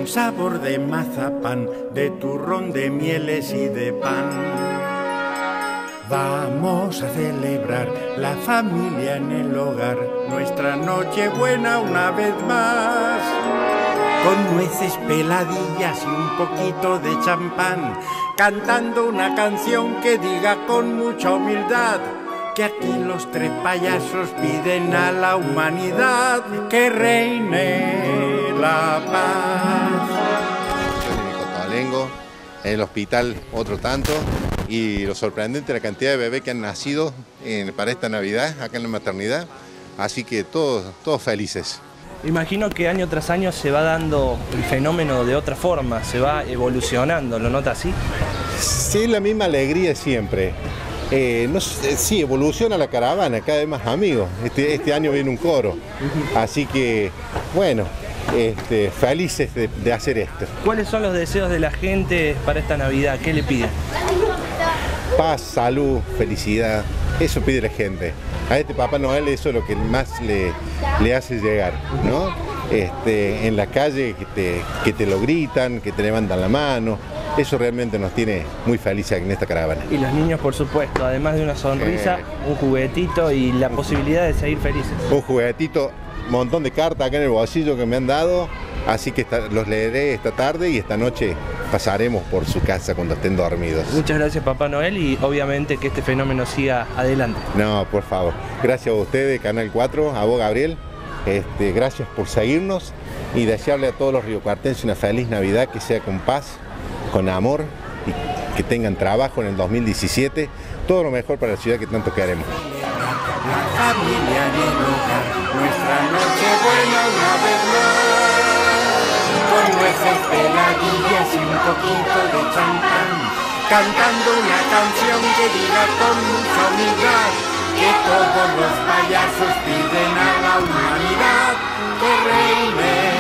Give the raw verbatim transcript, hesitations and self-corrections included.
con sabor de mazapán, de turrón, de mieles y de pan. Vamos a celebrar la familia en el hogar, nuestra Nochebuena una vez más. Con nueces, peladillas y un poquito de champán, cantando una canción que diga con mucha humildad que aquí los tres payasos piden a la humanidad que reine la paz. En Cotolengo, en el hospital otro tanto, y lo sorprendente la cantidad de bebés que han nacido en, para esta Navidad acá en la maternidad, así que todos, todos felices. Imagino que año tras año se va dando el fenómeno de otra forma, se va evolucionando, ¿lo nota así? Sí, la misma alegría siempre. Eh, no sé, sí, evoluciona la caravana, cada vez más amigos. Este, este año viene un coro, así que, bueno, este, felices de, de hacer esto. ¿Cuáles son los deseos de la gente para esta Navidad? ¿Qué le piden? Paz, salud, felicidad, eso pide la gente. A este Papá Noel eso es lo que más le, le hace llegar, ¿no? Este, en la calle que te, que te lo gritan, que te levantan la mano, eso realmente nos tiene muy felices en esta caravana. Y los niños, por supuesto, además de una sonrisa, eh, un juguetito y la posibilidad de seguir felices. Un juguetito, un montón de cartas acá en el bolsillo que me han dado, así que esta, los leeré esta tarde y esta noche pasaremos por su casa cuando estén dormidos. Muchas gracias, Papá Noel, y obviamente que este fenómeno siga adelante. No, por favor. Gracias a ustedes, Canal cuatro, a vos, Gabriel. Este, gracias por seguirnos y desearle a todos los riocuartenses una feliz Navidad, que sea con paz, con amor y que tengan trabajo en el dos mil diecisiete. Todo lo mejor para la ciudad que tanto queremos. La familia en el hogar, nuestra Nochebuena una vez más. Con nuestras peladillas y un poquito de champán, cantando una canción que diga con mucha humildad que todos los payasos piden a la humanidad que reine